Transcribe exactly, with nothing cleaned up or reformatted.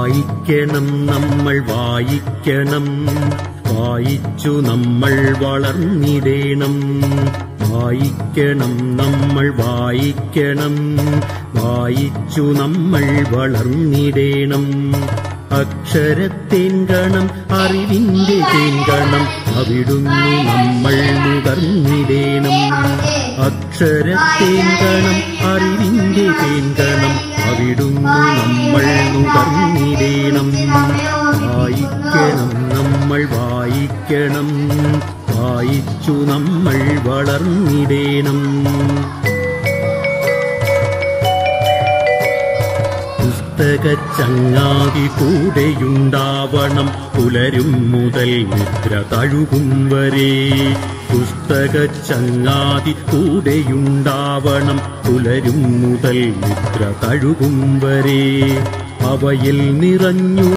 വായിക്കണം നമ്മൾ വായിക്കണം, വായിച്ചു നമ്മൾ വളർന്നിടേണം. വായിക്കണം നമ്മൾ വായിക്കണം, വായിച്ചു നമ്മൾ വളർന്നിടേണം. അക്ഷരത്തേൻകണം അറിവിന്റെ തേൻകണം, അവിടുന്ന് നമ്മൾ നുകർന്നിടേണം. അക്ഷരത്തേൻകണം അറിവിന്റെ തേൻകണം, അവിടുന്ന് നമ്മൾ നുകർന്നിടേണം. വായിക്കണം നമ്മൾ വായിക്കണം, വായിച്ചു നമ്മൾ വളർന്നിടേണം. പുസ്തകച്ചങ്ങാതി കൂടെയുണ്ടാവണം, പുലരും മുതൽ നിദ്ര തഴുകും വരെ. പുസ്തകച്ചങ്ങാതി കൂടെയുണ്ടാവണം, പുലരും മുതൽ നിദ്ര തഴുകും വരെ. അവയിൽ നിറഞ്ഞു